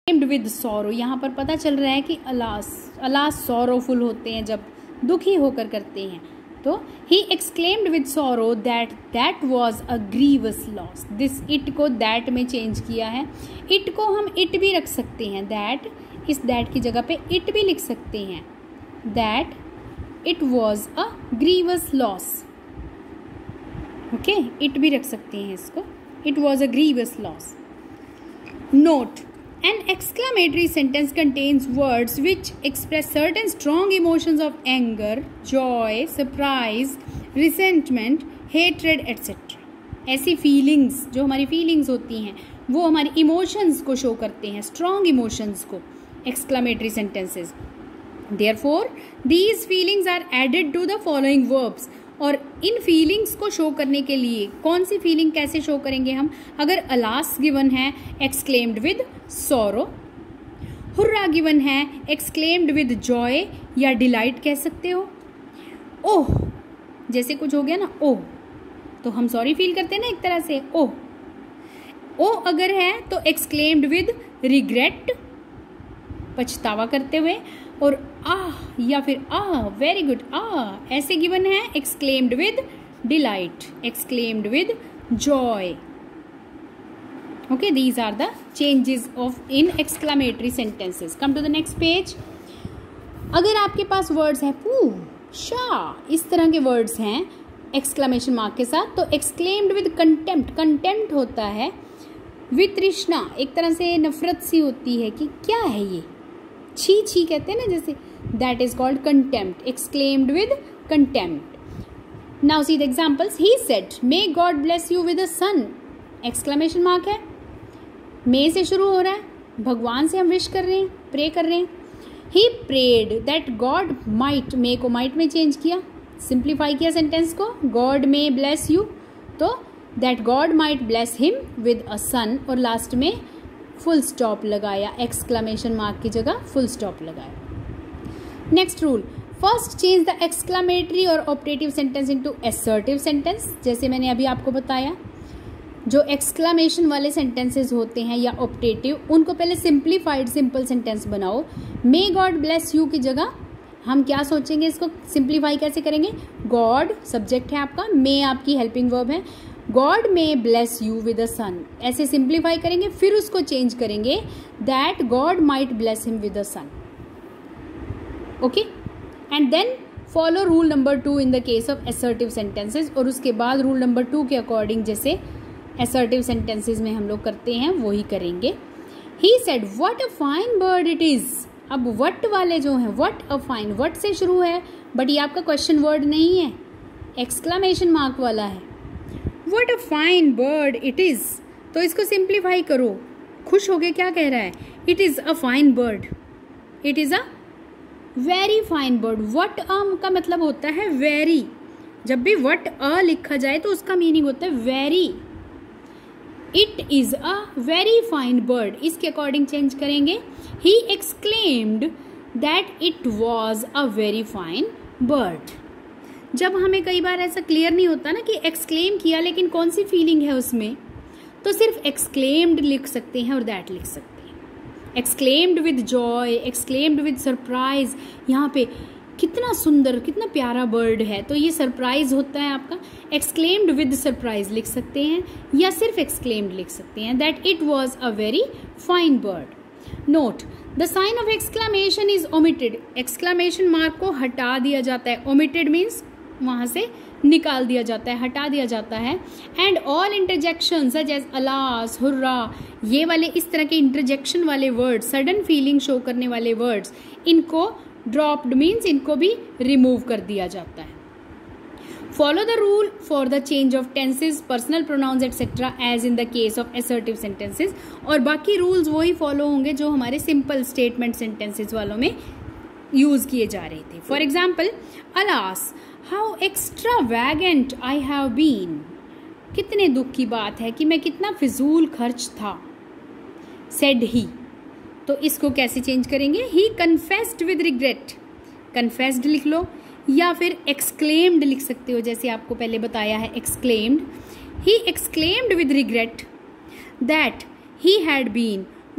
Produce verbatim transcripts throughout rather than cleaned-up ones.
With sorrow, यहाँ पर पता चल रहा है कि अलास अलास सॉरोफुल होते हैं जब दुखी होकर करते हैं। तो ही exclaimed with sorrow that that was a grievous loss. This it को दैट में चेंज किया है। इट को हम इट भी रख सकते हैं, दैट, इस दैट की जगह पे इट भी लिख सकते हैं, that it was a grievous loss. Okay, it भी रख सकते हैं इसको, it was a grievous loss. Note, an exclamatory sentence contains words which express certain strong emotions of anger, joy, surprise, resentment, hatred, et cetera. ऐसी feelings जो हमारी feelings होती हैं वो हमारी emotions को show करते हैं, strong emotions को, exclamatory sentences. Therefore, these feelings are added to the following verbs. और इन फीलिंग्स को शो करने के लिए कौन सी फीलिंग कैसे शो करेंगे हम? अगर अलास गिवन है, exclaimed with sorrow. Hurrah given है, एक्सक्लेम्ड विद जॉय या डिलाइट कह सकते हो। ओह, जैसे कुछ हो गया ना, ओह, तो हम सॉरी फील करते हैं ना एक तरह से, ओह। ओह अगर है तो एक्सक्लेम्ड विद रिग्रेट, पछतावा करते हुए। और आह या फिर आह, वेरी गुड, आह ऐसे गिवन है, exclaimed with delight, exclaimed with joy. Okay, these are the changes of in exclamatory sentences. Come to the next page. अगर आपके पास वर्ड्स है पू, शा, इस तरह के वर्ड्स हैं एक्सक्लामेशन मार्क के साथ, तो एक्सक्लेम्ड विद कंटेम्प्ट, कंटेम्प्ट होता है विद तृष्णा, एक तरह से नफरत सी होती है कि क्या है ये, छी छी कहते हैं ना जैसे, that is called contempt, exclaimed with contempt. Now see the examples. He said, may God bless you with a son, exclamation mark है, मे से शुरू हो रहा है, भगवान से हम विश कर रहे हैं, प्रे कर रहे हैं। He prayed that God might, may को माइट में चेंज किया, सिंप्लीफाई किया सेंटेंस को, गॉड मे ब्लेस यू, तो that God might bless him with a son, और लास्ट में फुल स्टॉप लगाया, एक्सक्लेमेशन मार्क की जगह फुल स्टॉप लगाया। Next rule, first change the exclamatory और optative sentence into assertive sentence. जैसे मैंने अभी आपको बताया, जो एक्सक्लेमेशन वाले सेंटेंसेस होते हैं या ऑप्टेटिव, उनको पहले सिंप्लीफाइड सिंपल सेंटेंस बनाओ। मे गॉड ब्लेस यू की जगह हम क्या सोचेंगे, इसको सिंप्लीफाई कैसे करेंगे? गॉड सब्जेक्ट है आपका, मे आपकी हेल्पिंग वर्ब है, God may bless you with a son, ऐसे सिंप्लीफाई करेंगे, फिर उसको चेंज करेंगे, that God might bless him with a son. Okay, and then follow rule number two in the case of assertive sentences, और उसके बाद rule number two के according जैसे असर्टिव सेंटेंसेस में हम लोग करते हैं वो ही करेंगे। He said, what a fine bird it is. अब व्हाट वाले जो हैं, व्हाट अ फाइन, व्हाट से शुरू है, बट ये आपका क्वेश्चन वर्ड नहीं है, एक्सक्लेमेशन मार्क वाला है। What a fine bird it is, तो इसको सिंप्लीफाई करो, खुश हो गए, क्या कह रहा है, it is a fine bird, it is a very fine bird. What a का मतलब होता है वेरी, जब भी वट अ लिखा जाए तो उसका मीनिंग होता है very. It is a very fine bird, इसके अकॉर्डिंग चेंज करेंगे, he exclaimed that it was a very fine bird. जब हमें कई बार ऐसा क्लियर नहीं होता ना कि एक्सक्लेम किया लेकिन कौन सी फीलिंग है उसमें, तो सिर्फ एक्सक्लेम्ड लिख सकते हैं और दैट लिख सकते हैं। Exclaimed with joy, exclaimed with surprise, यहाँ पे कितना सुंदर कितना प्यारा बर्ड है, तो ये सरप्राइज होता है आपका, एक्सक्लेम्ड विद सरप्राइज लिख सकते हैं या सिर्फ एक्सक्लेम्ड लिख सकते हैं, that it was a very fine bird. Note, the sign of exclamation is omitted, exclamation mark को हटा दिया जाता है, ओमिटेड मीन्स वहाँ से निकाल दिया जाता है, हटा दिया जाता है। And all interjection such as alas, hurrah, ये वाले इस तरह के इंटरजेक्शन वाले वर्ड्स, सडन फीलिंग शो करने वाले वर्ड्स, इनको ड्रॉप्ड मीन्स इनको भी रिमूव कर दिया जाता है। Follow the rule for the change of tenses, personal pronouns etcetera as in the case of assertive sentences, और बाकी रूल्स वही फॉलो होंगे जो हमारे सिंपल स्टेटमेंट सेंटेंसेज वालों में यूज किए जा रहे थे। For example, alas how extravagant I have been, कितने दुख की बात है कि मैं कितना फिजूल खर्च था। सेड ही, तो इसको कैसे चेंज करेंगे, he confessed with regret, confessed लिख लो या फिर एक्सक्लेम्ड लिख सकते हो, जैसे आपको पहले बताया है exclaimed. He exclaimed with regret that he had been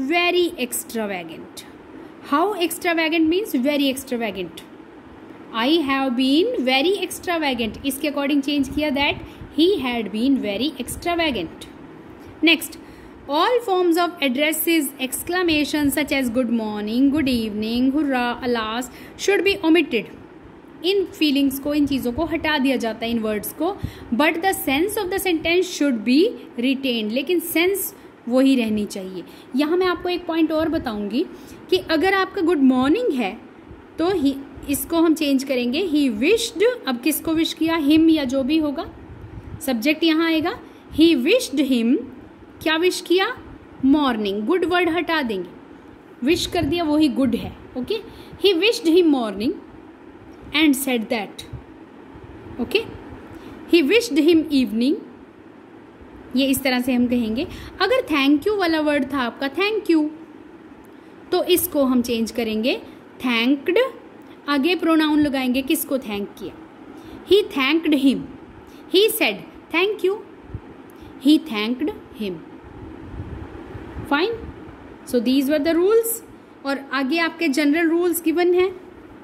very extravagant. How extravagant means very extravagant. I have been very extravagant. इसके अकॉर्डिंग चेंज किया that he had been very extravagant. Next, all forms of addresses, exclamations such as good morning, good evening, hurrah, alas should be omitted. इन feelings को, इन चीज़ों को हटा दिया जाता है, इन वर्ड्स को, but the sense of the sentence should be retained. लेकिन सेंस वही रहनी चाहिए. यहाँ मैं आपको एक पॉइंट और बताऊंगी कि अगर आपका गुड मॉर्निंग है तो ही इसको हम चेंज करेंगे ही विश्ड. अब किसको विश किया? हिम या जो भी होगा, सब्जेक्ट यहाँ आएगा. ही विश्ड हिम, क्या विश किया? मॉर्निंग. गुड वर्ड हटा देंगे, विश कर दिया, वही गुड है. Okay, he wished him morning and said that. okay, he wished him evening. ये इस तरह से हम कहेंगे. अगर थैंक यू वाला वर्ड था आपका थैंक यू, तो इसको हम चेंज करेंगे थैंक्ड. आगे प्रोनाउन लगाएंगे, किसको थैंक किया? he thanked him. he said thank you. he thanked him. fine. so these were the rules. और आगे आपके जनरल रूल्स गिवन हैं.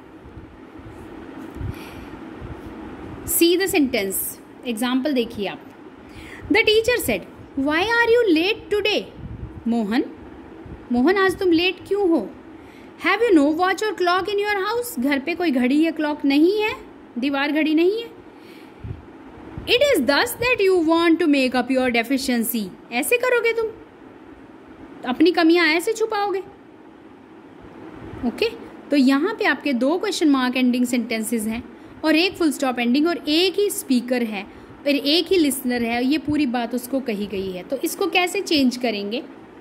See the sentence. एग्जाम्पल देखिए आप. The teacher said why are you late today? Mohan, Mohan आज तुम late क्यों हो? Have you no watch or clock in your house? घर पे कोई घड़ी या क्लॉक नहीं है, दीवार घड़ी नहीं है. It is thus that you want to make up your deficiency. ऐसे करोगे तुम, अपनी कमियां ऐसे छुपाओगे. Okay okay? तो यहाँ पे आपके दो क्वेश्चन मार्क एंडिंग सेंटेंसेस हैं और एक फुल स्टॉप एंडिंग, और एक ही स्पीकर है और एक ही लिसनर है. ये पूरी बात उसको कही गई है. तो इसको कैसे चेंज करेंगे?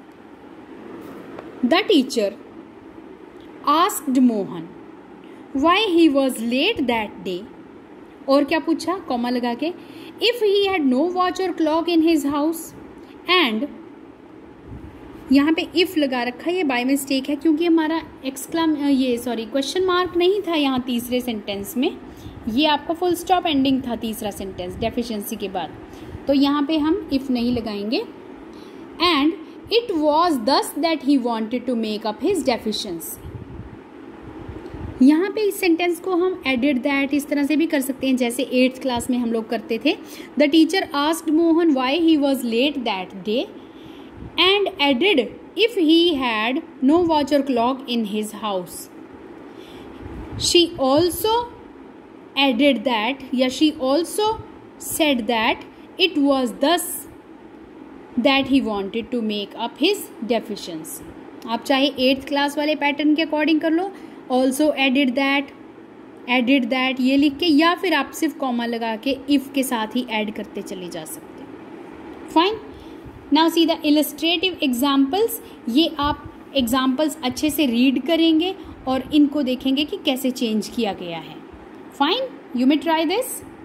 The teacher asked Mohan why he was late that day. और क्या पूछा? कॉमा लगा के. If he had no watch or clock in his house. And यहाँ पे इफ लगा रखा है, ये बाय मिस्टेक है क्योंकि हमारा एक्सक्लाम ये सॉरी क्वेश्चन मार्क नहीं था यहाँ तीसरे सेंटेंस में. ये आपका फुल स्टॉप एंडिंग था तीसरा सेंटेंस डेफिशिएंसी के बाद. तो यहाँ पे हम इफ नहीं लगाएंगे. And it was thus that he wanted to make up his deficiency. यहाँ पे इस सेंटेंस को हम एडिड दैट इस तरह से भी कर सकते हैं, जैसे एट्थ क्लास में हम लोग करते थे. The teacher asked Mohan why he was late that day and added if he had no watch or clock in his house. She also added that, yeah, she also said that it was thus that he wanted to make up his deficiency. आप चाहे eighth class वाले pattern के according कर लो, also added that, added that ये लिख के, या फिर आप सिर्फ कॉमा लगा के if के साथ ही ऐड करते चले जा सकते हैं. Fine. Now see the illustrative examples. ये आप एग्जाम्पल्स अच्छे से रीड करेंगे और इनको देखेंगे कि कैसे चेंज किया गया है. Fine, you may try this.